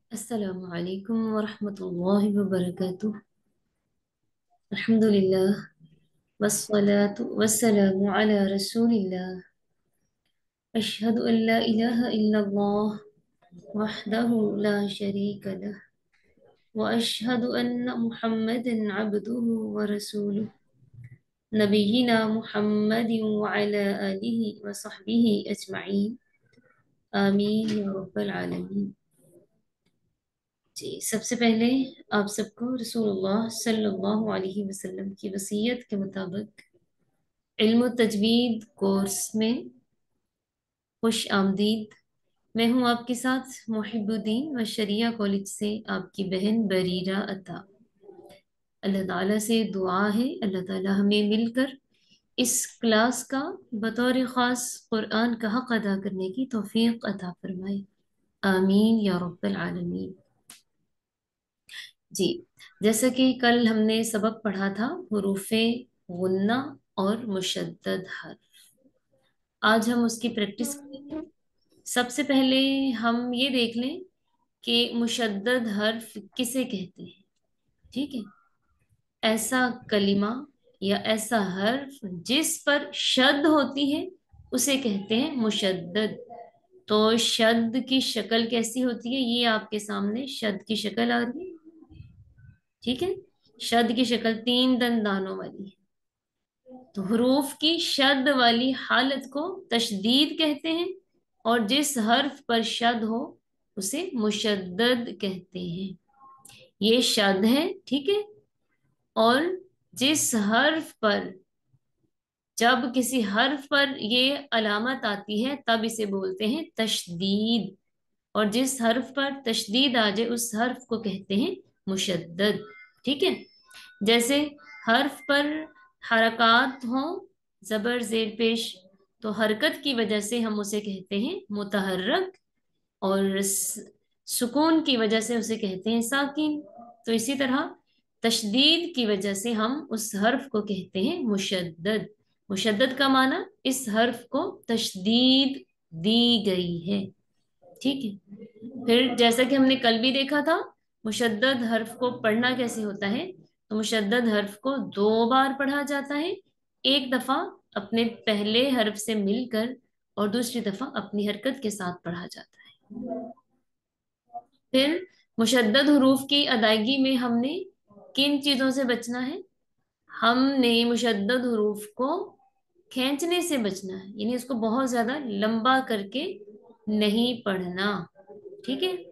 السلام عليكم ورحمة الله وبركاته. الحمد لله والصلاة والسلام على رسول الله. أشهد أن لا إله إلا الله وحده لا شريك له، وأشهد أن محمدا عبده ورسوله، نبينا محمد وعلى آله وصحبه أجمعين. آمين يا رب العالمين. جی، سب سے پہلے آپ سب کو رسول اللہ صلی اللہ علیہ وسلم کی وصیت کے مطابق علم و تجوید کورس میں خوش آمدید۔ میں ہوں آپ کے ساتھ محب الدین و شریعہ کالج سے آپ کی بہن بریرہ عطا۔ اللہ تعالیٰ سے دعا ہے اللہ تعالیٰ ہمیں مل کر اس کلاس کا بطور خاص قرآن کا حق ادا کرنے کی توفیق عطا فرمائے، آمین یا رب العالمین۔ جی، جیسا کہ کل ہم نے سبق پڑھا تھا حروف غنہ اور مشدد حرف، آج ہم اس کی پریکٹس کریں گے۔ سب سے پہلے ہم یہ دیکھ لیں کہ مشدد حرف کسے کہتے ہیں۔ ٹھیک ہے، ایسا کلمہ یا ایسا حرف جس پر شد ہوتی ہے اسے کہتے ہیں مشدد۔ تو شد کی شکل کیسی ہوتی ہے، یہ آپ کے سامنے شد کی شکل آ رہی ہے۔ ٹھیک ہے، شد کی شکل 3 دندانوں والی ہے۔ تو حروف کی شد والی حالت کو تشدید کہتے ہیں، اور جس حرف پر شد ہو اسے مشدد کہتے ہیں۔ یہ شد ہے، ٹھیک ہے، اور جس حرف پر جب کسی حرف پر یہ علامت آتی ہے تب اسے بولتے ہیں تشدید، اور جس حرف پر تشدید آ جائے اس حرف کو کہتے ہیں مشدد۔ ٹھیک ہے، جیسے حرف پر حرکات ہوں، زبر زیر پیش، تو حرکت کی وجہ سے ہم اسے کہتے ہیں متحرک، اور سکون کی وجہ سے اسے کہتے ہیں ساکن۔ تو اسی طرح تشدید کی وجہ سے ہم اس حرف کو کہتے ہیں مشدد۔ مشدد کا معنی اس حرف کو تشدید دی گئی ہے۔ ٹھیک ہے، پھر جیسا کہ ہم نے کل بھی دیکھا تھا مشدد حرف کو پڑھنا کیسے ہوتا ہے، تو مشدد حرف کو 2 بار پڑھا جاتا ہے، ایک دفعہ اپنے پہلے حرف سے مل کر اور دوسری دفعہ اپنی حرکت کے ساتھ پڑھا جاتا ہے۔ پھر مشدد حروف کی ادائیگی میں ہم نے کن چیزوں سے بچنا ہے؟ ہم نے مشدد حروف کو کھینچنے سے بچنا ہے، یعنی اس کو بہت زیادہ لمبا کر کے نہیں پڑھنا۔ ٹھیک ہے،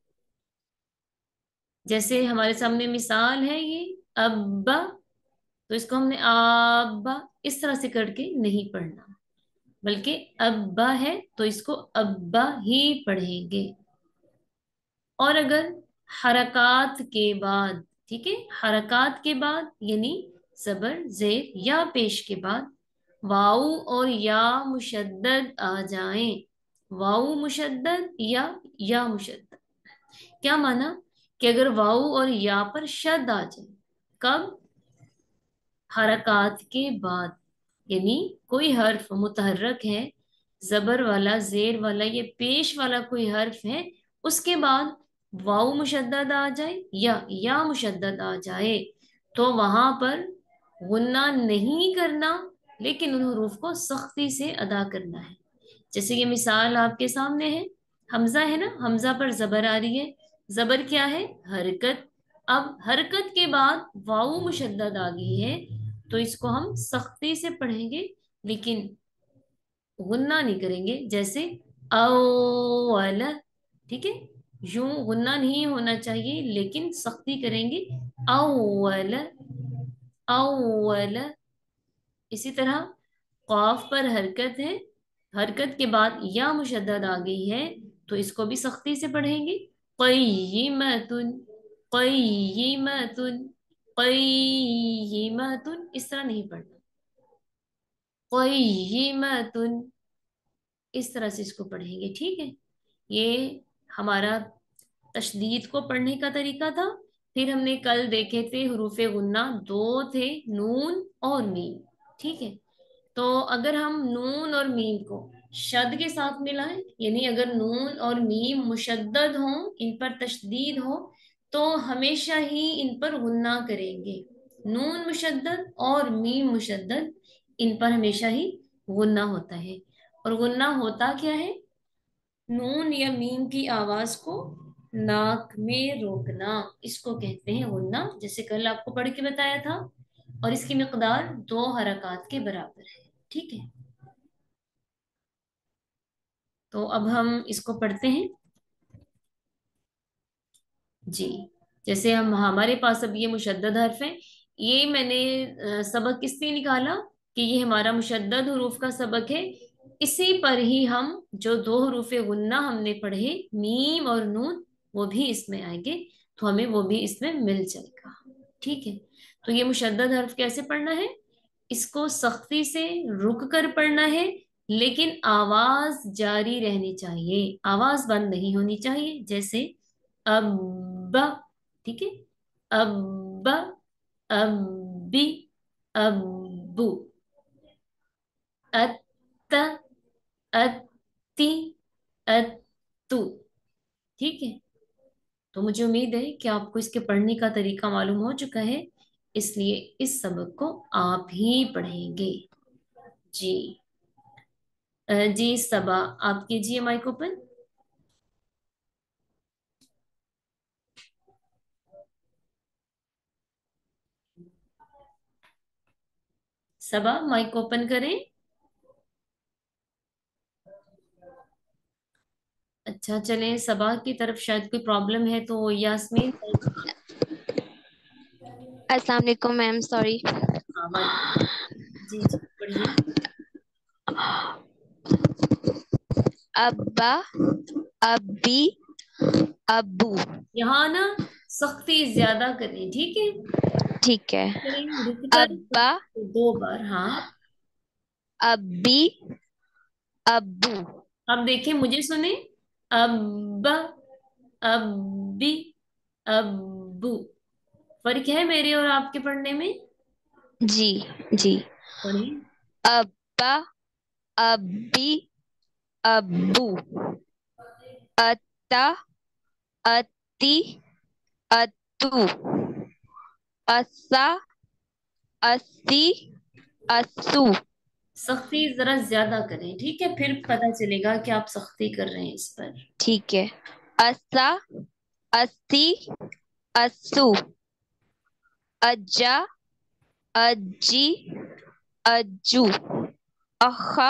جیسے ہمارے سامنے مثال ہے یہ ابا، تو اس کو ہم نے آبا اس طرح سے کر کے نہیں پڑھنا، بلکہ ابا ہے تو اس کو ابا ہی پڑھیں گے۔ اور اگر حرکات کے بعد، ٹھیک ہے، حرکات کے بعد یعنی زبر زیر یا پیش کے بعد واؤ اور یا مشدد آ جائیں، واؤ مشدد یا مشدد، کیا مانا کہ اگر واؤ اور یا پر شد آ جائے، کب؟ حرکات کے بعد، یعنی کوئی حرف متحرک ہے، زبر والا زیر والا یا پیش والا کوئی حرف ہے، اس کے بعد واؤ مشدد آ جائے یا مشدد آ جائے تو وہاں پر غنہ نہیں کرنا، لیکن ان حروف کو سختی سے ادا کرنا ہے۔ جیسے یہ مثال آپ کے سامنے ہے، حمزہ ہے نا، حمزہ پر زبر آ رہی ہے، زبر کیا ہے؟ حرکت۔ اب حرکت کے بعد واؤ مشدد آ گئی ہے تو اس کو ہم سختی سے پڑھیں گے، لیکن غنہ نہیں کریں گے، جیسے اول، ٹھیک ہے، یوں غنہ نہیں ہونا چاہیے لیکن سختی کریں گے، اول اول۔ اسی طرح قاف پر حرکت ہے، حرکت کے بعد یا مشدد آ گئی ہے تو اس کو بھی سختی سے پڑھیں گے، قیمتن قیمتن قیمتن، اس طرح نہیں پڑھنا، قیمتن اس طرح سے اس کو پڑھیں گے۔ ٹھیک ہے، یہ ہمارا تشدید کو پڑھنے کا طریقہ تھا۔ پھر ہم نے کل دیکھے تھے حروف غنہ 2 تھے، نون اور میم۔ ٹھیک ہے، تو اگر ہم نون اور میم کو शद के साथ मिलाएं, यानी अगर नून और मीम मुशद्दद हो, इन पर तशदीद हो, तो हमेशा ही इन पर गुन्ना करेंगे। नून मुशद्दद और मीम मुशद्दद, इन पर हमेशा ही गुन्ना होता है। और गुन्ना होता क्या है? नून या मीम की आवाज को नाक में रोकना, इसको कहते हैं गुन्ना, जैसे कल आपको पढ़ के बताया था। और इसकी मिकदार 2 हरकत के बराबर है। ठीक है, तो अब हम इसको पढ़ते हैं। जी, जैसे हम हमारे पास अब ये मुशद्दद हर्फ है। ये मैंने सबक किस लिए निकाला कि ये हमारा मुशद्दद हुरूफ का सबक है। इसी पर ही हम जो 2 हरूफ गुन्ना हमने पढ़े, मीम और नून, वो भी इसमें आएंगे, तो हमें वो भी इसमें मिल जाएगा। ठीक है, तो ये मुशद्दद हर्फ कैसे पढ़ना है? इसको सख्ती से रुक कर पढ़ना है, लेकिन आवाज जारी रहनी चाहिए, आवाज बंद नहीं होनी चाहिए। जैसे अब, ठीक है, अब, अब्बी, अब्बू, अत्त, अत्ती, अत्तू। ठीक है, तो मुझे उम्मीद है कि आपको इसके पढ़ने का तरीका मालूम हो चुका है, इसलिए इस सबक को आप ही पढ़ेंगे। जी, जी सबा, आप कीजिए mic open. Saba mic open करें। अच्छा, चलें, सबा की तरफ शायद कोई प्रॉब्लम है, तो यास्मीन। अस्सलाम वालेकुम मैम, सॉरी। हाँ, वालेकुम सलाम। जी जी, पढ़िए। अब्बा, अब्बी, अब्बू। यहाँ ना सख्ती ज्यादा करें, ठीक है। ठीक है। करें रुक कर अब्बा, 2 बार, हाँ। अब्बी, अब्बू। अब देखिए, मुझे सुने। अब, अब्बी, अब्बू। फर्क है मेरे और आपके पढ़ने में। जी जी। पढ़िए। अब्बा, अब्बी, अब्बू। अत्ता, अत्ती, अत्तू। अस्सा, अस्सी, अस्सू। सख्ती जरा ज्यादा करें, ठीक है, फिर पता चलेगा कि आप सख्ती कर रहे हैं इस पर। ठीक है। अस्सा, अस्सी, अस्सू। अज्जा, अज्जी, अज्जू। अखा,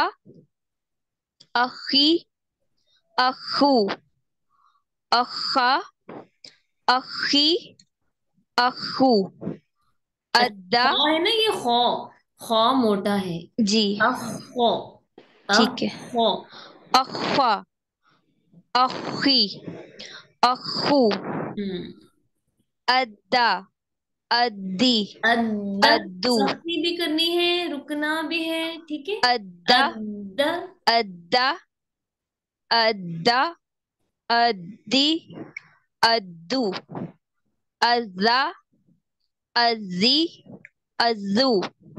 अखी, अखू। अखा, अखी, अखू। अच्छा, अद्दा। खौ है ना, ये खौ, खौ मोटा है। जी अखौ, ठीक है। अखौ। अखा, अखी, अखू। हम्म। अद्दा, अद्दी, अद्दा, अद्दू। सख्ती भी करनी है, रुकना भी है, ठीक है। अद्दा, अद्दा। अद्दा, अद्दा, अद्दी, अद्दू। अज़्ज़ा, अज़्ज़ी, अज़्ज़ू।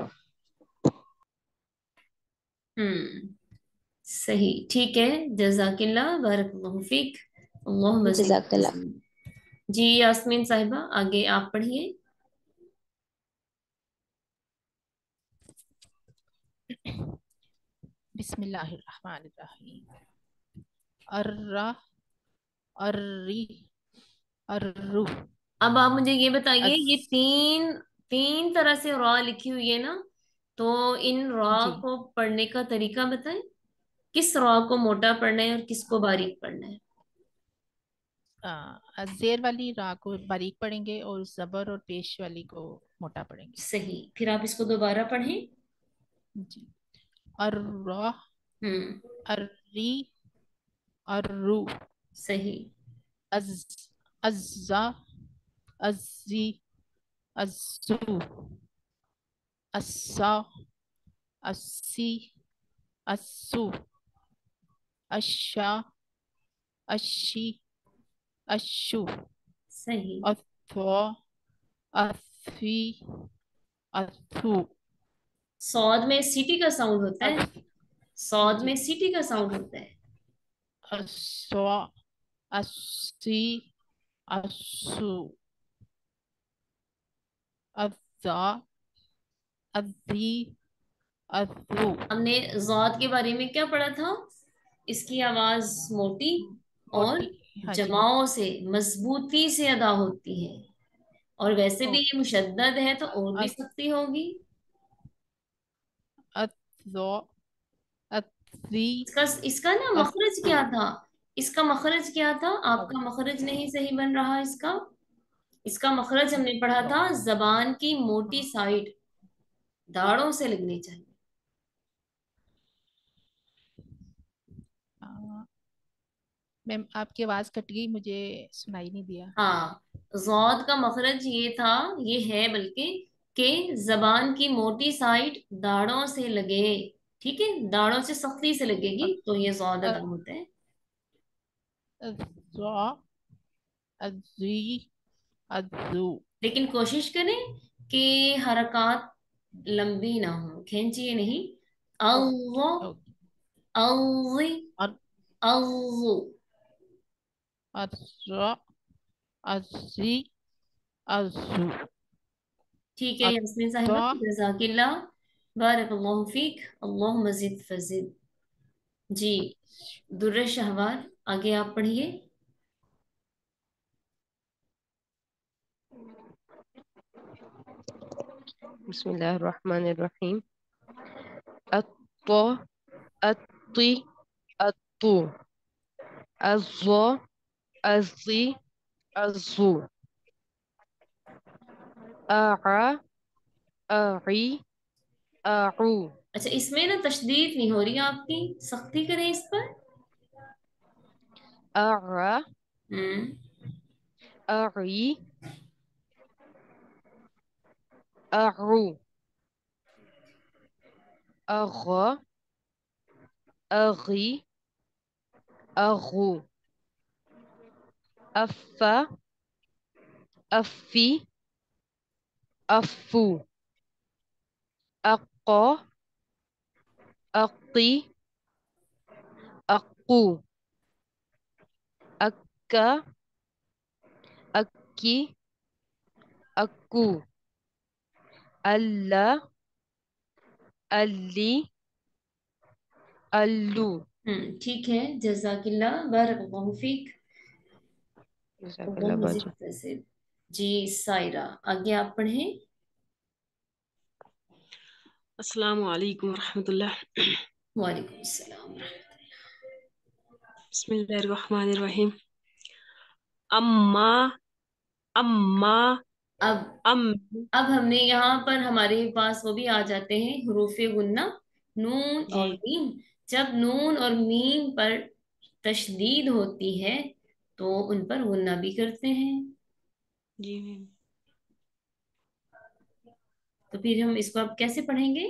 हम्म, सही, ठीक है। जजाकिल्ला, बारकल्लाहु फीक, अल्लाह मजीद जज़ाकल्लाह। मजीद। जी यास्मीन साहिबा, आगे आप पढ़िए। बिस्मिल्लाहिर्रहमानिर्रहीम। अर्रा, अर्री, अर्रू। अब आप मुझे ये बताइए, अस ये तीन तीन तरह से रॉ लिखी हुई है ना, तो इन रॉ जी। को पढ़ने का तरीका बताएं। किस रॉ को मोटा पढ़ना है और किसको बारीक पढ़ना है? जेर वाली रा को बारीक पढ़ेंगे और जबर और पेश वाली को मोटा पढ़ेंगे। सही, फिर आप इसको दोबारा पढ़ें। जी। अर्रा, हम्म, अर्री, अर्रू। सही। अज, अज्जा, अज्जी, अज्जू। अस्सा, अस्सी, अस्सू। अश्शा, अश्शी, अश्शू। सही। अथवा, अथवी, अथू। सौद में सीटी का साउंड होता है। सौद जी। में सीटी का साउंड होता है। अस्वा, अस्सी, अस्सू, अज़्ज़ा, अज़्ज़ी, अज़्ज़ू। हमने ज़ाद के बारे में क्या पढ़ा था? इसकी आवाज मोटी और मोटी। हाँ जी। जमाओं से मजबूती से अदा होती है, और वैसे भी ये ओके। मुशद्दद है तो और भी अ- सख्ती होगी। अज़्ज़ा, अज़्ज़ी, इसका इसका ना मखरज अज़्ज़ू। क्या था? इसका मखरज क्या था? अब आपका मखरज नहीं सही बन रहा इसका। इसका मखरज हमने पढ़ा था, जबान की मोटी साइड दाढ़ों से लगनी चाहिए। मैम आपकी आवाज कट गई, मुझे सुनाई नहीं दिया। हाँ, ज़ौद का मखरज ये था, ये है बल्कि, कि जबान की मोटी साइड दाढ़ों से लगे। ठीक है, दाढ़ों से सख्ती से लगेगी तो ये ज़ौद अ- अदा होता है। अज़्ज़ा, अज़्ज़ी, अज़्ज़ू। लेकिन कोशिश करें कि हरकत लंबी ना हो, खींचिए नहीं। ओके अल्लाह, ओके। अल्ली, और अल्लू। अज़्ज़ा, अज़्ज़ी, अज़्ज़ू। ठीक है यास्मीन साहिबा, अत्ता। जज़ाकिल्लाह, बारकल्लाहु फीक, अल्लाह मजीद फजील। जी, दुर्र शहवार, आगे आप पढ़िए। बिस्मिल्लाहिर्रहमानिर्रहीम। अत्तो, अत्ती, अत्तू, अज़्ज़ो, अज़्ज़ी, अज़्ज़ू, अआ, अई, अऊ, अच्छा, इसमें ना तशदीद नहीं हो रही आपकी, सख्ती करें इस पर। अआ, हम्म। अई, अऊ, अग़, अग़ी, अग़ू, अफ़्फ़ा, अफ़्फ़ी, अफ़्फ़ू, अक़्क़ा, अक़्क़ी, अक़्क़ू, अक्का, अक्की, अक्कू, अल्ला, अल्ली, अल्लू। ठीक है, जज़ाकिल्लाह, बारकल्लाहु फीक, अल्लाह जज़ाकल्लाह मजीद बाजू। फजील। जी, सायरा, आगे आप पढ़ें। अस्सलामु अलैकुम रहमतुल्लाह। वालेकुम सलाम। बिस्मिल्लाहिर्रहमानिर्रहीम। अम्मा, अम्मा, अब अम। अब हमने यहाँ पर हमारे पास वो भी आ जाते हैं हुरूफे गुन्ना, नून जी और मीम। जब नून और मीम पर तशदीद होती है तो उन पर गुन्ना भी करते हैं। जी मैम। तो फिर हम इसको अब कैसे पढ़ेंगे?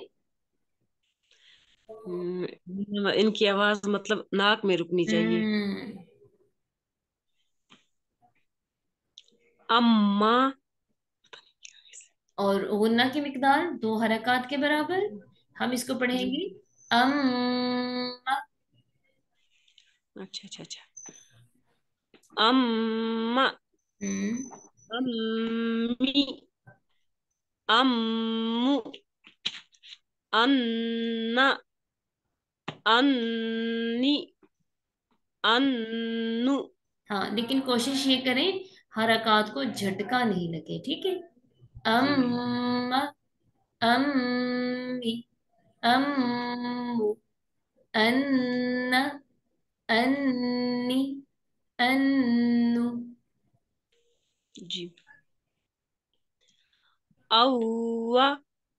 इनकी आवाज मतलब नाक में रुकनी चाहिए। हम्म। अम्मा। और गुन्ना की मिकदार दो हरकत के बराबर। हम इसको जी। पढ़ेंगे अम्मा। अच्छा अच्छा अच्छा। अम्मा, हम्म। अम्मी, अम्मू, अन्ना, अन्नी, अन्नु। हाँ, लेकिन कोशिश ये करें हरकत को झटका नहीं लगे, ठीक है। जी मैम। अम्मा, अम्मी, अम्मू, अन्ना, अन्नी, अन्नु। जी। औवा,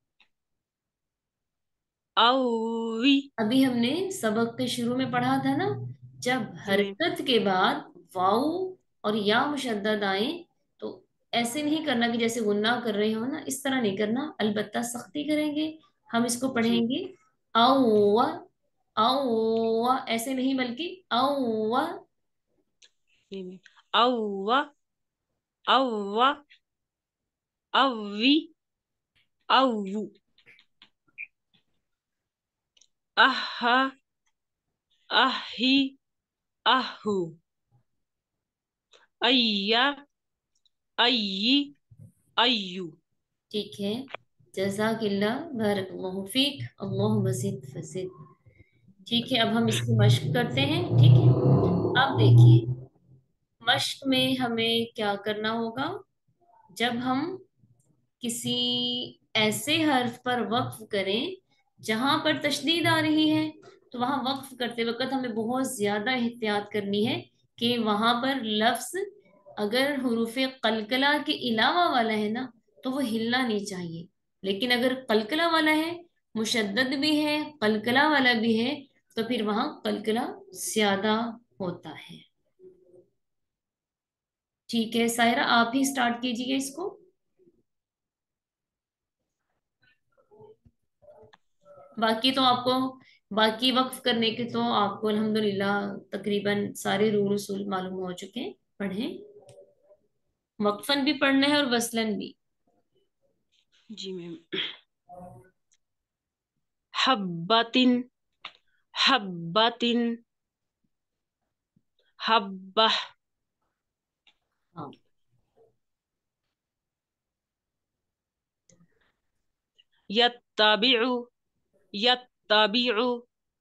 औवी। अभी हमने सबक के शुरू में पढ़ा था ना, जब जी मैम। हरकत के बाद वाऊ और या मुशद्दद आए तो ऐसे नहीं करना कि जैसे गुन्ना कर रहे हो ना, इस तरह नहीं करना, अलबत्ता सख्ती करेंगे। हम इसको जी पढ़ेंगे औवा, औवा ऐसे नहीं बल्कि औवा। जी मैम। औवा, औवा, औवी, औवु, अहा, अही अहू अय्या अय्यी अय्यू। ठीक है, जज़ाकिल्लाह, बारकल्लाहु फीक, अल्लाहु मज़ीद फज़ीद। ठीक है, अब हम इसकी मश्क करते हैं। ठीक है, अब देखिए, मश्क में हमें क्या करना होगा। जब हम किसी ऐसे हर्फ पर वक्फ करें जहां पर तशदीद आ रही है, तो वहां वक्फ करते वक्त हमें बहुत ज्यादा एहतियात करनी है कि वहां पर लफ्ज अगर हुरूफ कलकला के अलावा वाला है ना, तो वो हिलना नहीं चाहिए। लेकिन अगर कलकला वाला है, मुशद्दद भी है, कलकला वाला भी है, तो फिर वहां कलकला ज्यादा होता है। ठीक है सायरा, आप ही स्टार्ट कीजिए इसको। बाकी तो आपको, बाकी वक्फ करने के तो आपको अल्हम्दुलिल्लाह तकरीबन सारे रूल उसूल मालूम हो चुके हैं, पढ़े। वक्फन भी पढ़ना है और वसलन भी। जी मैम। हब्बातिन हब्बातिन हब्बा हाँ, यत्ताबिउ यत्ताबिउ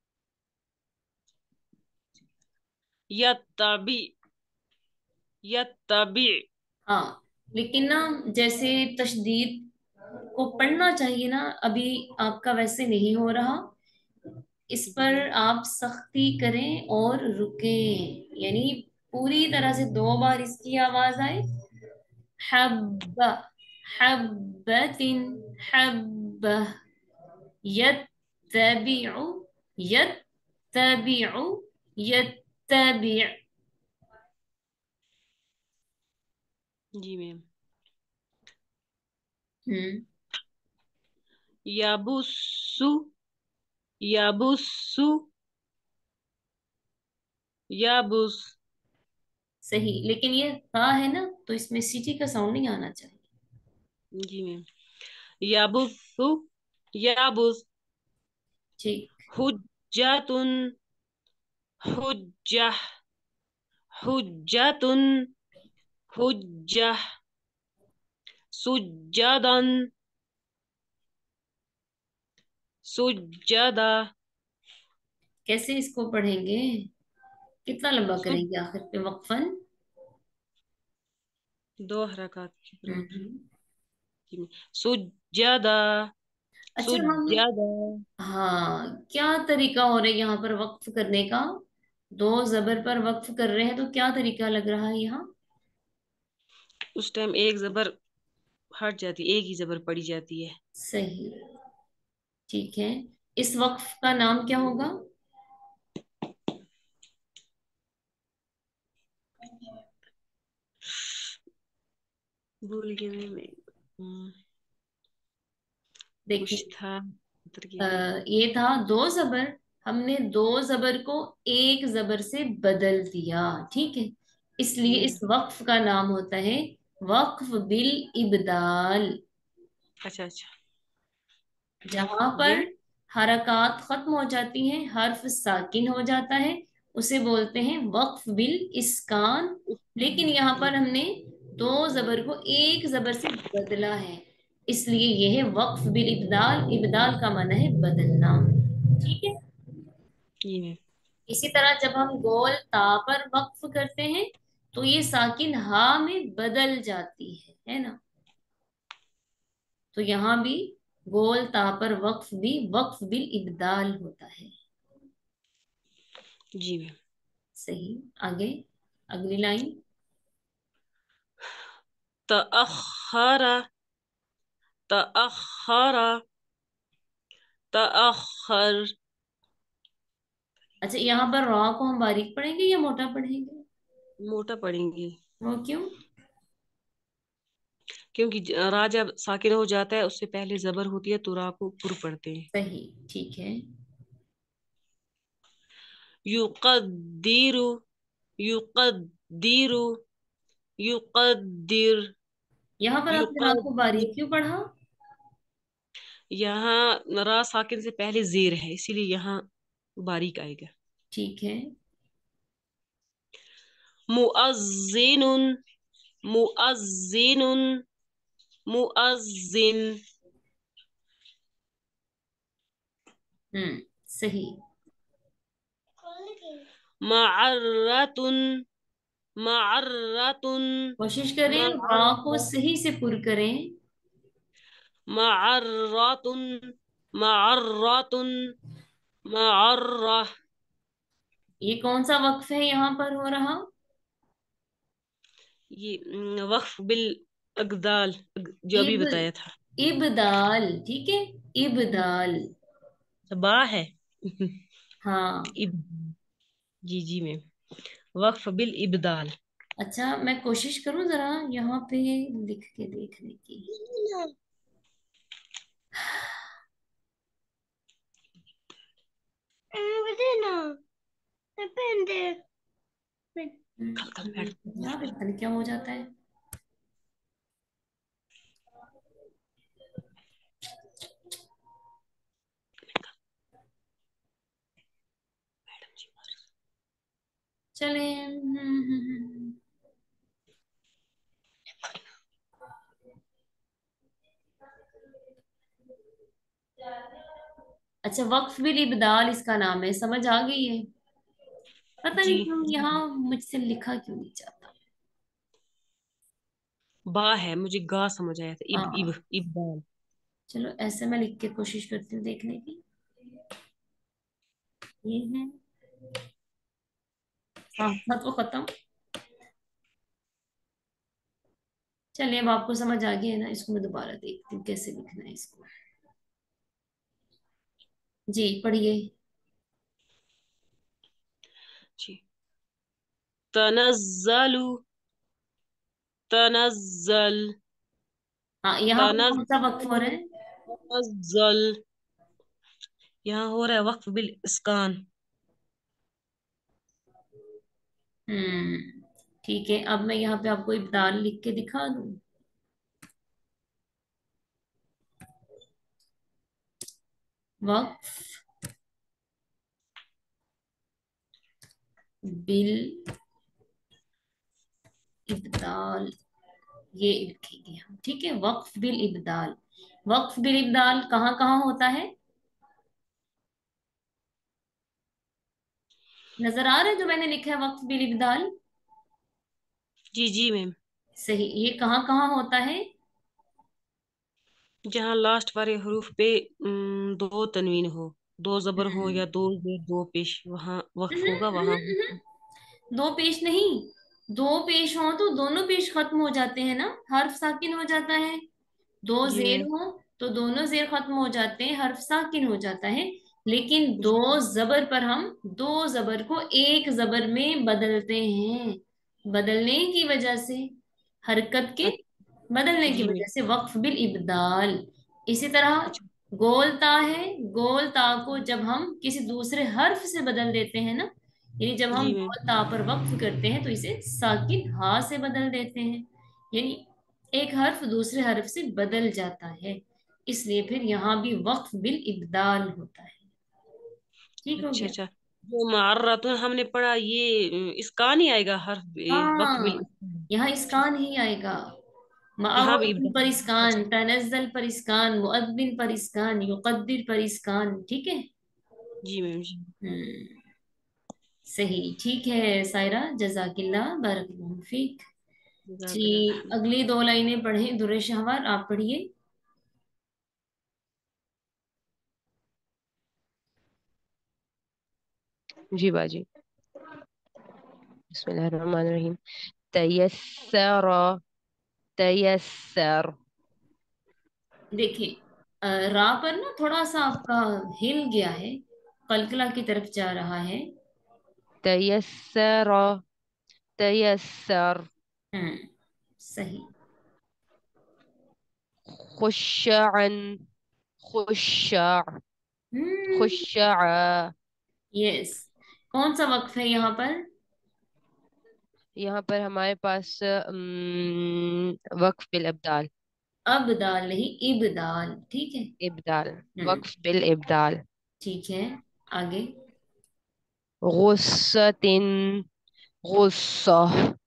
यत्ताबि यत्ताबि। हाँ, लेकिन ना जैसे तशदीद को पढ़ना चाहिए ना, अभी आपका वैसे नहीं हो रहा। इस जी पर मैम। आप सख्ती करें और रुकें, यानी पूरी तरह से 2 बार इसकी आवाज आए। हब्ब, हब्बतिन, हब्ब, यत्तबिउ, यत्तबिउ, यत्तबिअ। जी मैम। हम्म, याबुस्सु याबुस्सु याबुस। सही, लेकिन ये था है ना, तो इसमें सीटी का साउंड नहीं आना चाहिए। जी मैम। याबुस्सु याबुस। ठीक। हुज्जातुन हुज्जा हुज्जातुन हुज्जा। सुज्जादन सुज्जादा। कैसे इसको पढ़ेंगे, कितना लंबा सुज करेंगे आखिर पे वक्फन। 2 हरकत के बराबर। हम्म। जी मैम। सुज्जादा अच्छा हम, सुज्जादा। हाँ, क्या तरीका हो रहा है यहाँ पर वक्फ करने का। 2 जबर पर वक्फ कर रहे हैं, तो क्या तरीका लग रहा है यहाँ। उस टाइम एक जबर हट जाती, एक ही जबर पड़ी जाती है। सही, ठीक है। इस वक्फ का नाम क्या होगा। भूल गई मैं। कुछ देखिए, था, उतर अ, गया मैं। ये था 2 जबर, हमने 2 जबर को एक जबर से बदल दिया। ठीक है, इसलिए जी इस मैम। वक्फ का नाम होता है वक्फ बिल इबदाल। अच्छा अच्छा। जहां पर बिल। हरकत खत्म हो जाती हैं, हर्फ साकिन हो जाता है, उसे बोलते हैं वक्फ बिल इस्कान। लेकिन यहाँ पर जी। हमने 2 जबर को एक जबर से बदला है, इसलिए यह है वक्फ बिल इबदाल। इबदाल का माना है बदलना। ठीक है। जी मैम। इसी तरह जब हम गोल ता पर वक्फ करते हैं, तो ये साकिन हा में बदल जाती है ना। तो यहाँ भी गोल ता पर वक्फ भी वक्फ बिल इबदाल होता है। जी मैम। सही, आगे अगली लाइन। तअखरा तअखरा तअखर। अच्छा, यहाँ पर रॉ को हम बारीक पढ़ेंगे या मोटा पढ़ेंगे। मोटा पढ़ेंगे, वो क्यों। क्योंकि रा जब साकिन हो जाता है उससे पहले जबर होती है तो रा को पुर पढ़ते हैं। सही, ठीक है। युकद्दीरु युकद्दीरु युकद्दिर यहाँ पर आपने रा को युकद्दिर। बारीक क्यों पढ़ा। यहाँ रा साकिन से पहले जेर है, इसीलिए यहाँ बारीक आएगा। ठीक है। मुअज्जिनुन, मुअज्जिनुन, मुअज्जिन। सही। मअर्रतुन, मअर्रतुन, कोशिश करें वा को मअर्रत, सही से पुर करें। मअर्रतुन, मअर्रतुन, मअर्रह। ये कौन सा वक्फ है यहाँ पर हो रहा? ये वक्फ बिल अगदाल, जो अभी इब बताया था। इबदाल, ठीक है। इबदाल। बा है। हाँ। इब, जी जी मैम, वक्फ बिल इबदाल। अच्छा, मैं कोशिश करूं जरा यहाँ पे लिख के देखने की। कल कल मैडम। यहाँ पे पता नहीं क्या हो जाता है। चले। अच्छा, वक्फ बिल इबदाल इसका नाम है, समझ आ गई है। पता जी नहीं क्यों यहाँ मुझसे लिखा क्यों नहीं जाता। बा है, मुझे गा समझ आया था। इब इब हाँ, इबदाल। चलो ऐसे मैं लिख के कोशिश करती हूँ देखने की। ये है। हाँ, था तो खत्म। चलिए, अब आपको समझ आ गया है ना, इसको मैं दोबारा देखती हूँ कैसे लिखना है इसको। जी पढ़िए। जी। तनज़्ज़लु, तनज़्ज़ल, हाँ, यहाँ पर कौन सा वक्फ हो तनज़्ज़ल, रहा है? तनज़्ज़ल। यहाँ हो रहा है वक्फ बिल इस्कान। हम्म। ठीक है, अब मैं यहाँ पे आपको इब्दाल लिख के दिखा दूँ। वक्फ बिल इब्दाल, ये लिखेंगे हम, ठीक है। वक्फ बिल इब्दाल। वक्फ बिल इब्दाल कहाँ कहाँ होता है? नजर आ रहा है जो मैंने लिखा है, वक्फ बिल इब्दाल? जी जी मैम। सही। ये कहाँ कहाँ होता है? जहाँ लास्ट वाले हरूफ पे दो तनवीन हो, दो जबर हो, हम्म या दो जेर दो पेश, वहाँ वक्फ होगा वहाँ। दो पेश नहीं। दो पेश हो तो दोनों पेश खत्म हो जाते हैं ना, हर्फ साकिन हो जाता है। दो जी जेर मैम। हो तो दोनों जेर खत्म हो जाते हैं, हर्फ साकिन हो जाता है। लेकिन दो जी जबर पर हम दो जबर को एक जबर में बदलते हैं। बदलने की वजह से, हरकत के अ- बदलने की जी मैम। वजह से वक्फ बिल इबदाल। इसी तरह अच्छा। गोलता है। गोलता को जब हम किसी दूसरे हर्फ से बदल देते हैं ना, यानी जब हम जी मैम। गोलता पर वक्फ करते हैं तो इसे साकिन हा से बदल देते हैं। यानी एक हर्फ दूसरे हर्फ से बदल जाता है, इसलिए फिर यहाँ भी वक्फ बिल इब्दाल होता है। ठीक हो अच्छा गया। अच्छा। जो मार्रातुन हमने पढ़ा, ये इस्कान ही आएगा, हर्फ वक्फ बिल हाँ, इस्कान। यहाँ इसकान ही आएगा। यहाँ भी मअर्रतुन पर इब्दाल। अच्छा। इसकान, तनज़्ज़ल पर इसकान, मुअद्दिन पर इसकान, युक़द्दिर पर इसकान, ठीक है। जी मैम जी। हम्म। सही, ठीक है सायरा, जज़ाकिल्ला, बारकल्लाहु फीक। जी, जज़ाकल्लाह। अगली दो लाइनें पढ़े दुर्रे शहवार, आप पढ़िए। जी बाजी। बिस्मिल्लाहिर्रहमानिर्रहीम। तयस्सर, तयस्सर। देखिए, रा पर ना थोड़ा सा आपका हिल गया है, कलकला की तरफ जा रहा है। तयस्सर, तयस्सर। हम्म। सही। खुश्शअन, खुश्शअ, हम्म। खुश्शअ। यस। कौन सा वक्फ है यहाँ पर? यहाँ पर हमारे पास वक्फ बिल इब्दाल। अब दाल नहीं, इब दाल, ठीक है। इब्दाल, हम्म। वक्फ बिल इब्दाल। ठीक है। आगे। गुस्सतिन गुस्सा।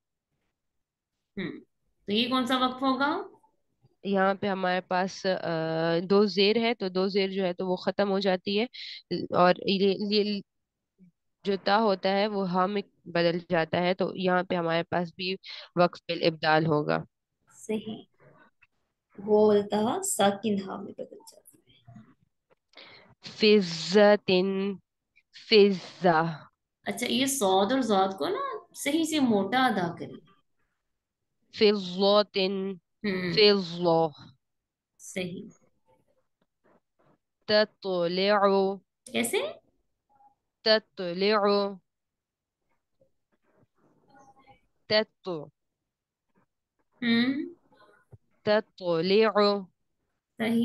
तो ये कौन सा वक्फ होगा? यहाँ पे हमारे पास दो जेर है, तो दो जेर जो है तो वो खत्म हो जाती है, और ये जो ता होता है वो हा में बदल जाता है, तो यहाँ पे हमारे पास भी वक्फ बिल इब्दाल होगा। सही। बोलता साकिन हा में बदल जाता फिज्जतिन फिज्जा। है। अच्छा, ये सौद और जौद को ना सही से मोटा अदा करिए। फिज्लतिन हम्म। फिज्ला। सही। तत्लिउ कैसे? तत्लिउ तत्तु हम्म। तत्लिउ सही।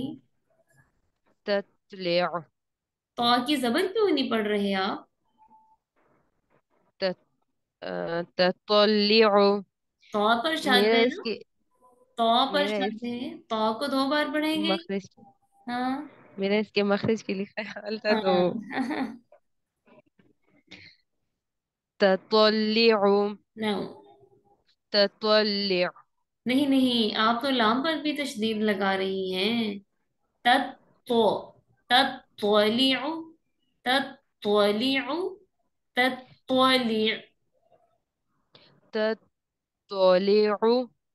तत्लिउ तो की जबर क्यों नहीं पढ़ रहे आप? तत तत्लिउ। तो पर शद मेरा है ना? इसकी तो पर मेरा शद इस है। तो को दो बार पढ़ेंगे। मखरिज हाँ। मेरा इसके मखरिज के लिए ख्याल था, तो हाँ। तत्लिउ नो। तत्लिउ। नहीं नहीं, आप तो लाम पर भी तशदीद लगा रही हैं। तत्तो तत्तलिउ तत्तलिउ तत्तलिउ। तत्लिउ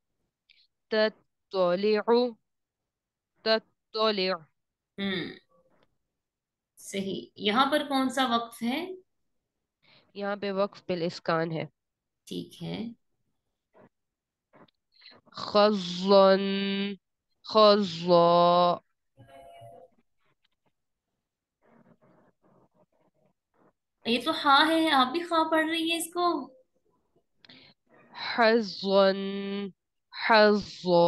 तत्लिउ तत्लिउ। हम्म। सही। यहाँ पर कौन सा वक्फ है? यहाँ पे वक्फ बिल इस्कान है। ठीक है। खज़न खज़ा। ये तो हा है, आप भी खा पढ़ रही है इसको। हज़न हज़ा।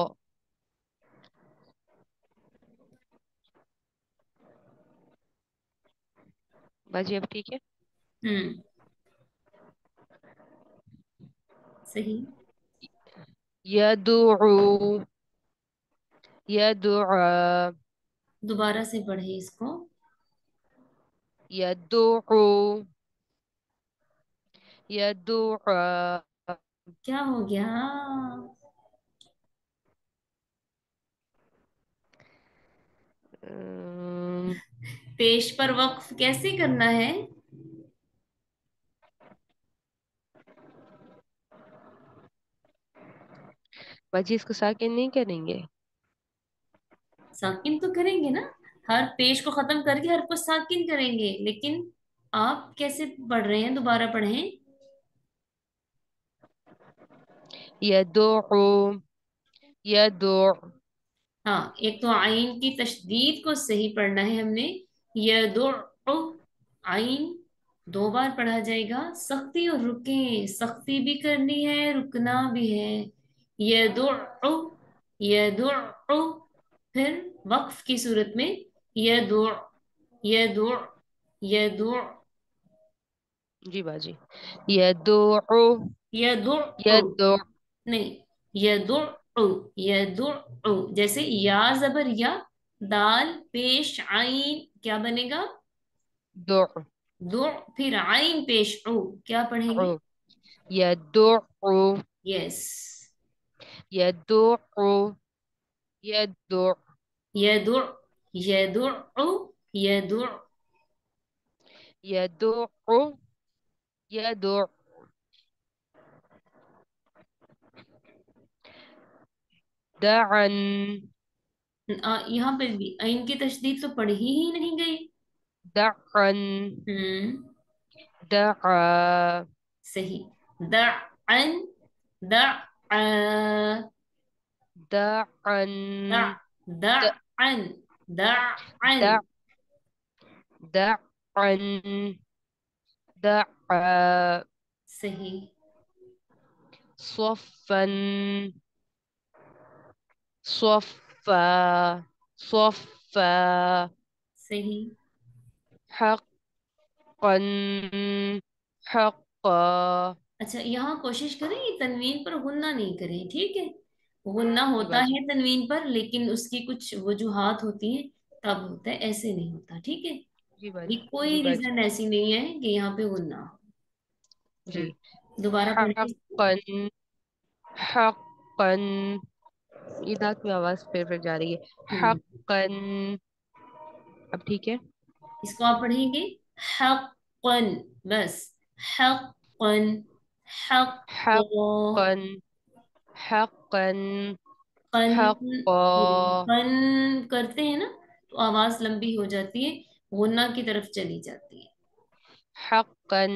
बाजी अब ठीक है। हम्म। सही। यदुउ यदुआ दोबारा से पढ़े इसको। यदुउ यदुआ। क्या हो गया? अम्म, पेश पर वक्फ कैसे करना है? बाजी इसको साकिन नहीं करेंगे। साकिन तो करेंगे ना। हर पेश को खत्म करके हर को साकिन करेंगे, लेकिन आप कैसे पढ़ रहे हैं? दोबारा पढ़ें। यदुउ यदुउ हाँ, एक तो आइन की तशदीद को सही पढ़ना है हमने। यदुउ। आइन दो बार पढ़ा जाएगा। सख्ती और रुके, सख्ती भी करनी है, रुकना भी है। यदुउ यदुउ। फिर वक्फ की सूरत में यदुउ यदुउ यदुउ जी बाजी। यदुउ यदुउ। यदुउ नहीं, यदुउ यदुउ जैसे या जबर या, दाल पेश आइन क्या बनेगा? दुउ दो। फिर आइन पेश उ, क्या पढ़ेंगे? यदुउ यस। यदुउ यदुउ यदुउ यदुउ यदुउ। यदुउ यदुउ। दअन यहाँ पे भी आइन की तशदीद तो पढ़ी ही नहीं गई। दअन हम्म। दअ सही। दअन दअ दअन दअ द- दअन दअन। द- दअन दअ सही। صفا صفا صفا सही। حقا حقا। अच्छा, यहाँ कोशिश करें ये तनवीन पर गुन्ना नहीं करें, ठीक है? गुन्ना जी होता बाजी। है तनवीन पर, लेकिन उसकी कुछ वजूहात होती हैं, तब होता है, ऐसे नहीं होता, ठीक है? जी ये बाजी। जी कोई बाजी। रीजन ऐसी नहीं है कि यहाँ पे गुन्ना हो। जी। दोबारा पढ़िए इसको। हक्कन। हक्कन। ये दांत में आवाज फिर जा रही है। हम्म हक्कन। अब ठीक है। इसको आप पढ़ेंगे हक्कन, बस हक्कन, हक्क, हक्कन। हक्कन। कन, हक्का। कन करते हैं ना तो आवाज लंबी हो जाती है, गुन्ना की तरफ चली जाती है। हक्कन।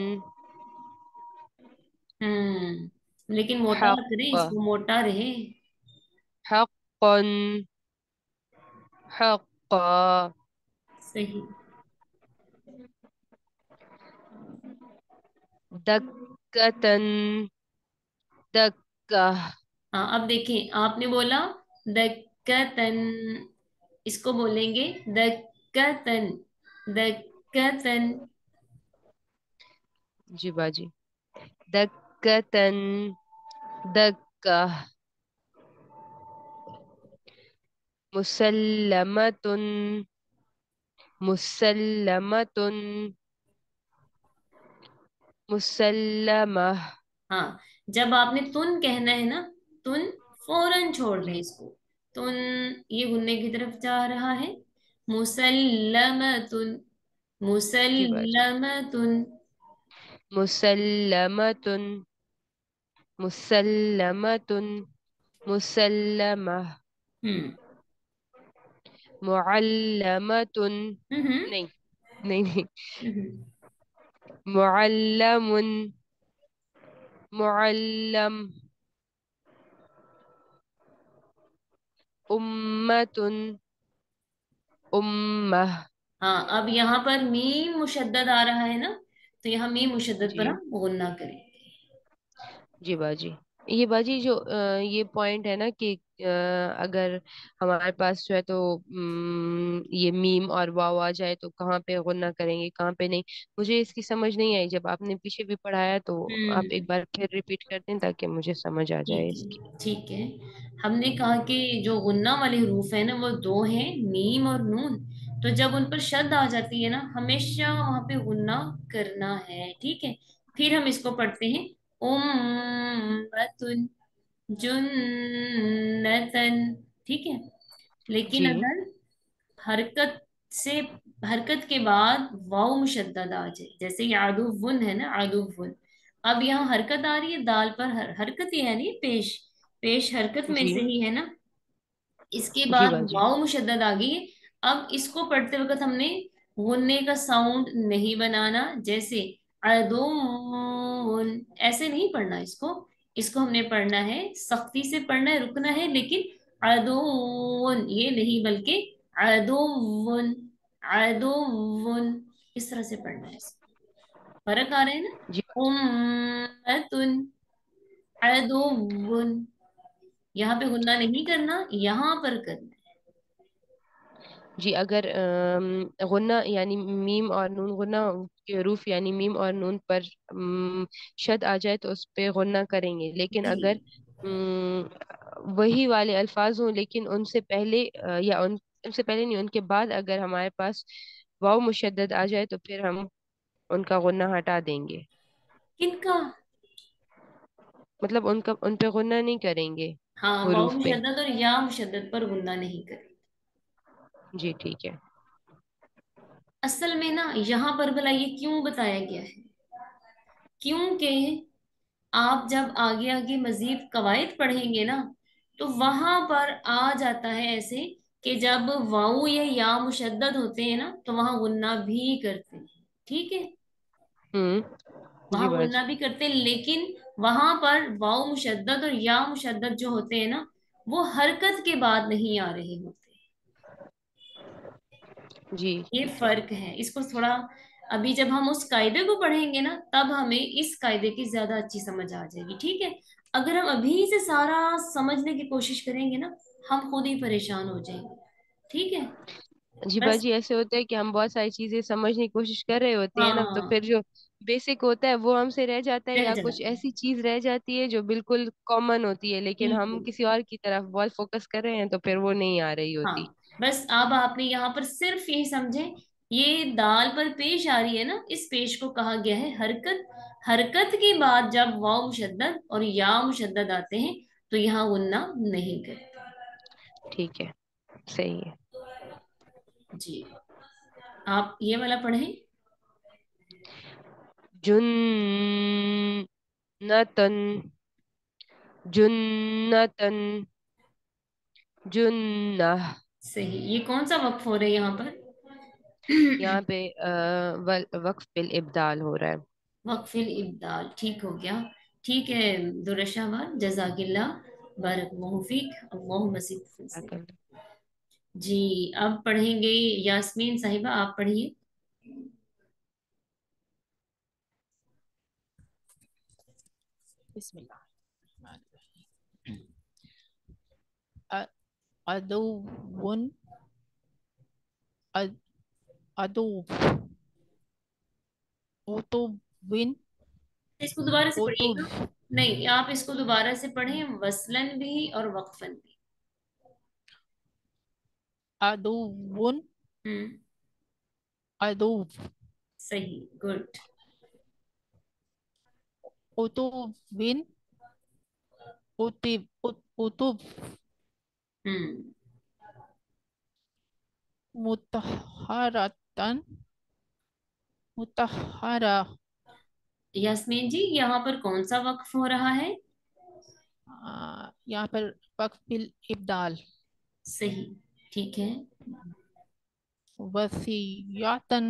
लेकिन मोटा करें हक्का। इसको, मोटा रहे। हक्कन। हक्का। सही। दक्कतन। दक्का। हाँ अब देखें, आपने बोला दक्कतन, इसको बोलेंगे दक्कतन, दक्कतन। जी बाजी। दक्कतन। दक्का। मुसल्लमतुन। मुसल्लमतुन। मुसल्लमा। हाँ, जब आपने तुन कहना है ना, तुन फौरन छोड़ दें जी। इसको। तुन ये गुन्ने की तरफ जा रहा है। मुसल्लमतुन, जी बाजी। मुसल्लमतुन। मुसल्लमतुन। मुसल्लमतुन। मुसल्लमा। हम्म मुअल्लमतुन। हम्म नहीं, नहीं, नहीं। हम्म। मुअल्लमुन। मुअल्लम। उम्मतुन। उम्मह। हाँ, अब यहाँ पर मीम मुशद्दद आ रहा है ना, तो यहाँ मीम मुशद्दद पर जी। हम गुन्ना करें। जी बाजी। ये बाजी जो ये पॉइंट है ना कि अगर हमारे पास जो है तो ये मीम और वाव आ जाए तो कहाँ पे गुन्ना करेंगे, कहाँ पे नहीं। मुझे इसकी समझ नहीं आई, जब आपने पीछे भी पढ़ाया तो आप एक हम्म बार फिर रिपीट कर दें ताकि मुझे समझ आ जाए ठीक इसकी। है ठीक है। हमने कहा कि जो गुन्ना वाले हरूफ है ना वो दो हैं, मीम और नून। तो जब उन पर शद आ जाती है ना, हमेशा वहां पे गुन्ना करना है, ठीक है। फिर हम इसको पढ़ते हैं उम्मतुन, जुन्नतन, ठीक है। लेकिन जी। अगर हरकत से, हरकत के बाद वाव मुशद्दद आ जाए, जैसे यादुवन है ना, आदुवन। अब यहाँ हरकत आ रही है दाल पर, हरकत ही है नहीं, पेश, पेश हरकत में जी। से ही है ना। इसके जी बाद बाजी। वाव मुशद्दद आ गई है। अब इसको पढ़ते वक्त हमने गुन्ने का साउंड नहीं बनाना, जैसे अदुन, ऐसे नहीं पढ़ना इसको। इसको हमने पढ़ना है, सख्ती से पढ़ना है, रुकना है, लेकिन अदुन ये नहीं, बल्कि अदुन, अदुन, इस तरह से पढ़ना है इसको। फर्क आ रहा है ना। जी। उम्मतुन, अदुन, यहाँ पे गुन्ना नहीं करना, यहाँ पर करना है। जी अगर गुन्ना यानी मीम और नून, गुन्ना के हरूफ यानी मीम और नून पर शद आ जाए तो उस पे गुन्ना करेंगे, लेकिन जी। अगर वही वाले अल्फाज हों लेकिन उनसे पहले या उनसे पहले नहीं, उनके बाद अगर हमारे पास वाव मुशद्दद आ जाए तो फिर हम उनका गुन्ना हटा देंगे। किनका? मतलब उनका उन पे गुन्ना नहीं करेंगे, हाँ, वाव हरूफ पे। मुशद्दद और या मुशद्दद पर गुन्ना नहीं करें। जी ठीक है। असल में ना यहाँ पर भला ये क्यों बताया गया है, क्योंकि आप जब आगे आगे मजीद कवायद पढ़ेंगे ना, तो वहां पर आ जाता है ऐसे कि जब वाऊ या मुशद्दद होते हैं ना, तो वहां गुन्ना भी करते हैं, ठीक है। जी वहां गुन्ना बाजी। भी करते हैं, लेकिन वहां पर वाऊ मुशद्दद और या मुशद्दद जो होते हैं ना, वो हरकत के बाद नहीं आ रहे होते। जी ये ठीक है। फर्क है, इसको थोड़ा, अभी जब हम उस कायदे को पढ़ेंगे ना, तब हमें इस कायदे की ज्यादा अच्छी समझ आ जाएगी, ठीक है। अगर हम अभी से सारा समझने की कोशिश करेंगे ना, हम खुद ही परेशान हो जाएंगे, ठीक है। जी बस। बाजी, ऐसे होता है कि हम बहुत सारी चीजें समझने की कोशिश कर रहे होते हैं ना, तो हाँ, फिर जो बेसिक होता है वो हमसे रह जाता है, रह या कुछ जाता है। ऐसी चीज रह जाती है जो बिल्कुल कॉमन होती है लेकिन हम बिल्कुल। किसी और की तरफ बहुत फोकस कर रहे हैं तो फिर वो नहीं आ रही होती। हाँ, बस अब आपने यहाँ पर सिर्फ यही समझे یہ دال پر پیش آ رہی ہے نا، اس پیش کو کہا گیا ہے حرکت. حرکت کے بعد جب واو مشدد اور یا مشدد آتے ہیں تو یہاں غنہ نہیں کرتے. ٹھیک ہے، صحیح ہے. جی آپ یہ والا پڑھیں. جنتن، جنتن، جنہ. صحیح. یہ کون سا وقف ہو رہا ہے یہاں پر؟ یہاں پہ وقف بالابدال ہو رہا ہے. وقف الابدال. ٹھیک ہو گیا. ٹھیک ہے درشا وار، جزاک اللہ، بارک اللہ فیک، اللہ مزید فضل. جی اب پڑھیں گے یاسمین صاحبہ، آپ پڑھیے. بسم اللہ الرحمن الرحیم. عدو، عدو، عتوبن، اس کو دوبارہ سے پڑھیے عتوب، گا. نہیں، آپ اس کو دوبارہ سے پڑھیں، وصلن بھی اور وقفن بھی. عدو، ہوں عدو، صحیح، گڈ. عتوبن، عتب، عتب، ہوں مطہرتن، مطہرہ. یاسمین جی یہاں پر کون سا وقف ہو رہا ہے؟ یہاں پر وقف بالابدال. صحیح، ٹھیک ہے. وسیعتن،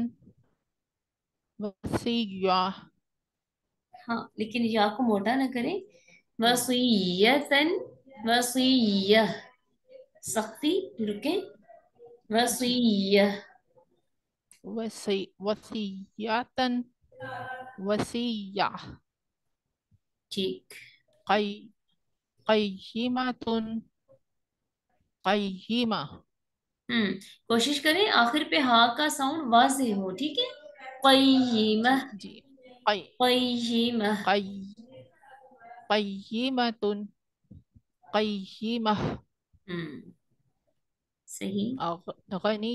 وسیع، ہاں لیکن یا کو موٹا نہ کریں. وصیتن، وصیہ، سختی، رکیں. جی، وصیہ. وسیعتن، وسیع. ٹھیک. قیمتن، قیمہ. کوشش کریں آخر پہ ہا کا ساؤنڈ واضح ہو، ٹھیک ہے. قیمہ، جی جی. قی قیمہ. قی قیمتن، قیمہ. صحیح. غنی،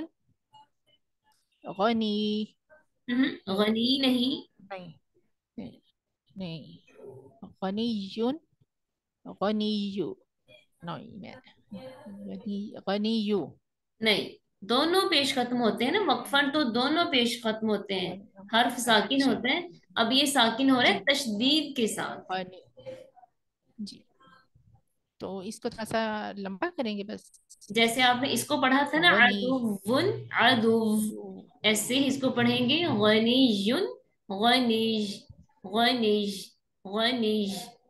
غنی. غنی نہیں. نہیں، نہیں، نہیں. غنی، غنی، نہیں، غنی. نہیں، دونوں پیش ختم ہوتے ہیں نا، وقفن تو دونوں پیش ختم ہوتے ہیں، حرف ساکن اچھا، ہوتا ہے. اب یہ ساکن ہو رہا جی، ہے تشدید کے ساتھ. غنی. جی، تو اس کو تھوڑا سا لمبا کریں گے بس. جیسے آپ نے اس کو پڑھا تھا نا، غنی، عدو، عدو، ایسے ہی اس کو پڑھیں گے غنی، غنی، غنی، غنی.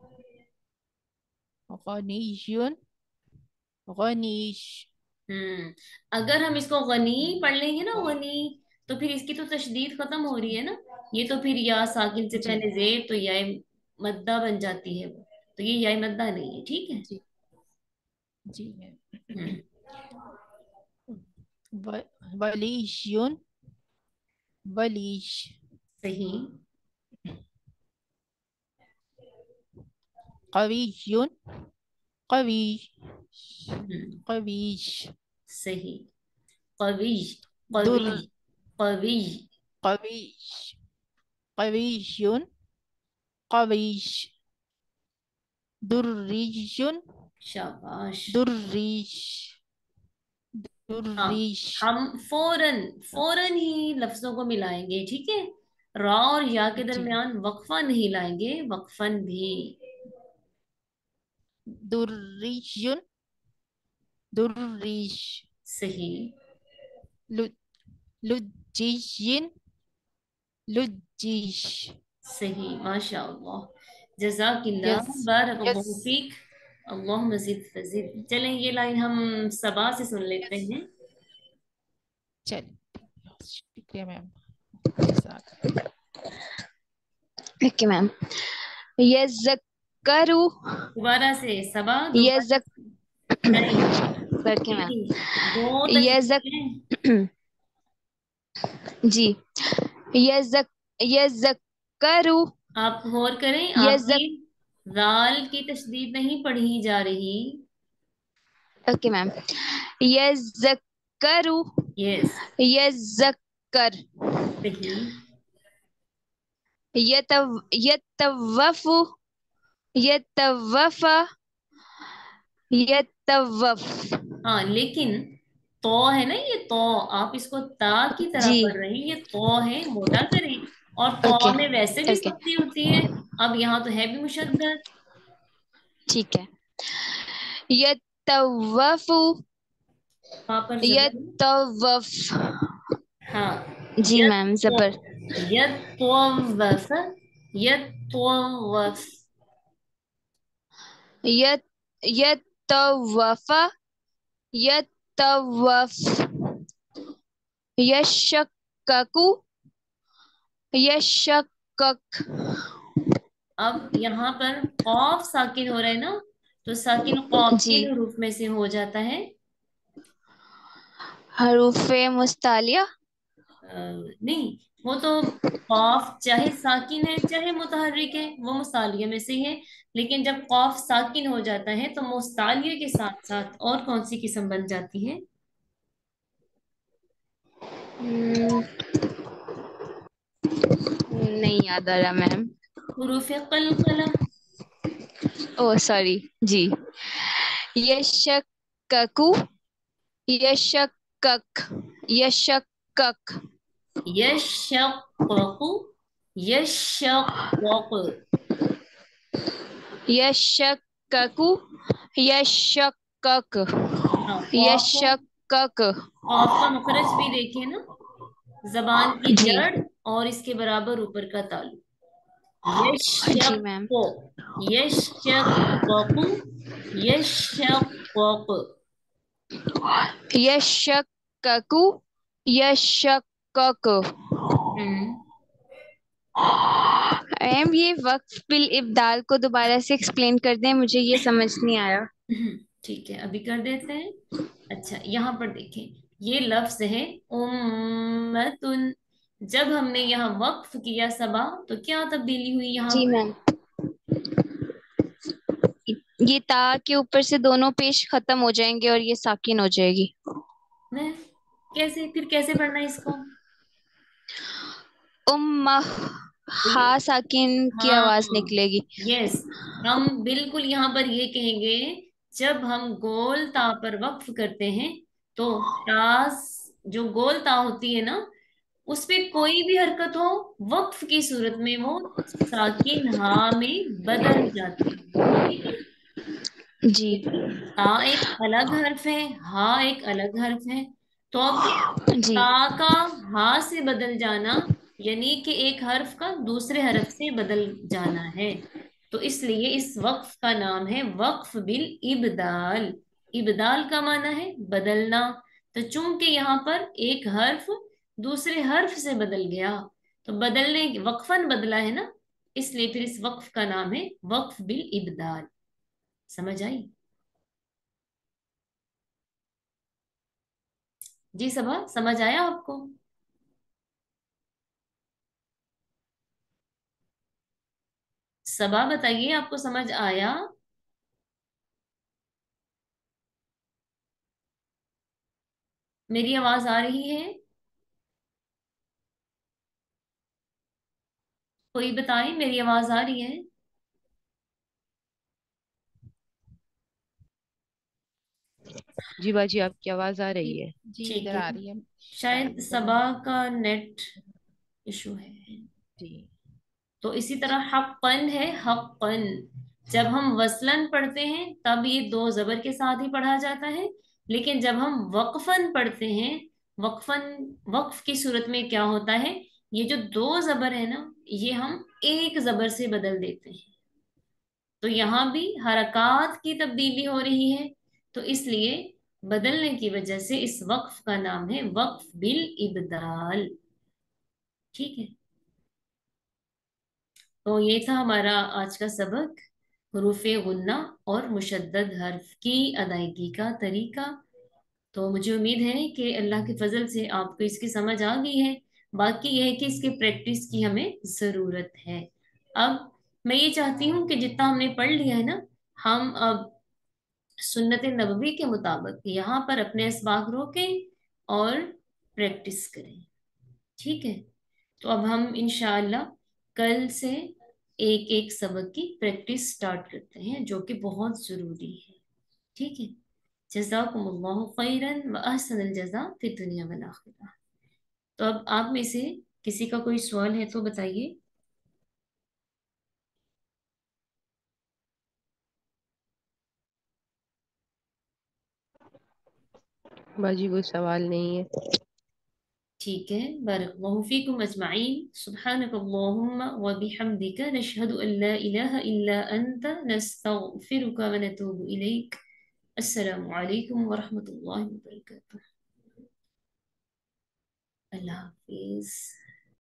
غنی، غنی. اگر ہم اس کو غنی پڑھ لیں گے نا، غنی، تو پھر اس کی تو تشدید ختم ہو رہی ہے نا. یہ تو پھر یا ساکن سے جی پہلے زیر تو یا مدہ بن جاتی ہے وہ، تو یہ یا مدہ نہیں ہے، ٹھیک ہے. جی جی. ہوں ولی، ولی. صحیح. قوی، قوی، ہوں قوی. صحیح. قوی، در، قوی، قوی. قوی، قوی، قوی. دری، شاباش. دری، ہاں دری. ہم فوراً فوراً ہی لفظوں کو ملائیں گے، ٹھیک ہے. را اور یا کے جی، درمیان وقفہ نہیں لائیں گے، وقفن بھی. دری، دری. صحیح. لجی، لجی. صحیح، ماشاء اللہ، جزاک اللہ، یس، بارک یس. اللہ فیک، اللہ مزید فضل. چلیں یہ لائن ہم صبا سے سن لیتے یس، ہیں. چلیے، شکریہ میم، جزاک اللہ. Okay ma'am. یذکرو، دوبارہ سے صبا، دوبارہ یذک سے. نہیں اوکے میم. نہیں، دو یذک تشدید ہیں. جی. یذک، یذکرو، آپ غور کریں، آپ کی یذک. ذال کی تشدید نہیں پڑھی جا رہی. Okay ma'am. یذکرو، यस, यज़क्कर, सही। यतवफ़ु, यतवफ़ा, यतवफ़। हाँ, लेकिन तो है ना, ये तो आप इसको ता की तरह जी, पढ़ रही हैं, ये तो है, मोटा करें। और ओके तो में वैसे भी ओके, सख्ती होती है। अब यहाँ तो है भी मुशद्दद। ठीक है। यतवफ़ु, वहां पर जबर है। यतवफ़। हाँ, जी यद मैम, तो, जबर। यद तो वफ, यद तो वफ। यत यतवफ़ा, यतवफ़। यशक्ककु, यशक्कक। अब यहाँ पर कॉफ साकिन हो रहा है ना, तो साकिन कॉफ जी, किन हरूफ में से हो जाता है? हरूफे मुस्तालिया। नहीं, वो तो कॉफ चाहे साकिन है चाहे मुतहर्रिक है, वो मुस्तालिया में से ही है। लेकिन जब कॉफ साकिन हो जाता है तो मुस्तालिया के साथ साथ और कौन सी किस्म बन जाती है? हम्म, नहीं याद आ रहा मैम। हुरूफ कलकला। ओ सॉरी। जी, यशक्ककु, यशक्कक, यशक्कक, यशक्ककु, यशक्कक। यशक्ककु, यशक्कक, हाँ, कॉफ को, यशक्कक। कॉफ का मखरज भी देखें ना, जबान की जी जड़ और इसके बराबर ऊपर का तालु। जी मैम। यशक्को, यशक्ककु, यशक्कक। यशक्ककु, यशक्कक। हम्म। मैम ये वक्फ बिल इब्दाल को दोबारा से एक्सप्लेन कर दें, मुझे ये समझ नहीं आया। ठीक है, अभी कर देते हैं। अच्छा, यहाँ पर देखें, ये लफ्ज है उम्मतुन। जब हमने यहाँ वक्फ किया सबा, तो क्या तब्दीली हुई यहाँ जी पर? मैम, ये ता के ऊपर से दोनों पेश खत्म हो जाएंगे और ये साकिन हो जाएगी। नहीं, कैसे, फिर कैसे पढ़ना है इसको? उम्मा, तो हा साकिन की हाँ, आवाज निकलेगी। यस, हम बिल्कुल यहाँ पर ये कहेंगे, जब हम गोल ता पर वक्फ करते हैं तो तास, जो गोल ता होती है ना, उस पे कोई भी हरकत हो, वक्फ की सूरत में वो साकिन हा में बदल जाती है। ठीक है। जी ता एक अलग हर्फ है, हा एक अलग हर्फ है। तो अब जी, ता का हा से बदल जाना, यानी कि एक हर्फ का दूसरे हर्फ से बदल जाना है। तो इसलिए इस वक्फ का नाम है वक्फ बिल इबदाल। इबदाल का माना है बदलना। तो चूंकि यहाँ पर एक हर्फ दूसरे हर्फ से बदल गया, तो बदलने, वक्फन बदला है ना, इसलिए फिर इस वक्फ का नाम है वक्फ बिल इबदाल। समझ आई? जी सबा, समझ आया आपको? सबा बताइए, आपको समझ आया? मेरी आवाज आ रही है? कोई बताए, मेरी आवाज आ रही है? जी बाजी, आपकी आवाज आ जी रही है। जी, ठीक इधर है, आ रही है। शायद सबा का नेट इशू है। जी तो इसी तरह हक्कन है, हक्कन। जब हम वसलन पढ़ते हैं तब ये दो जबर के साथ ही पढ़ा जाता है। लेकिन जब हम वक्फन पढ़ते हैं, वक्फन, वक्फ की सूरत में क्या होता है, ये जो दो जबर है ना, ये हम एक जबर से बदल देते हैं। तो यहाँ भी हरकात की तब्दीली हो रही है। तो इसलिए बदलने की वजह से इस वक्फ का नाम है वक्फ बिल इबदाल। ठीक है। तो ये था हमारा आज का सबक, हुरूफे गुन्ना और मुशद्दद हर्फ की अदायगी का तरीका। तो मुझे उम्मीद है कि अल्लाह के फजल से आपको इसकी समझ आ गई है। बाकी यह है कि इसके प्रैक्टिस की हमें जरूरत है। अब मैं ये चाहती हूँ कि जितना हमने पढ़ लिया है ना, हम अब सुन्नत नबवी के मुताबिक यहाँ पर अपने अस्बाग रोकें और پریکٹس کریں. ٹھیک ہے. تو اب ہم انشاءاللہ کل سے ایک ایک سبق کی پریکٹس سٹارٹ کرتے ہیں جو کہ بہت ضروری ہے. ٹھیک ہے. جزاکم اللہ خیرا و احسن الجزاء فی الدنیا والآخرہ. تو اب آپ میں سے کسی کا کوئی سوال ہے تو بتائیے. باجی کوئی سوال نہیں ہے. ٹھیک ہے. بارک اللہ فیکم اجمعین. سبحانک اللہم و بحمدک نشہد ان لا الہ الا انت نستغفرک و نتوب الیک. السلام علیکم ورحمۃ اللہ وبرکاتہ. اللہ حافظ.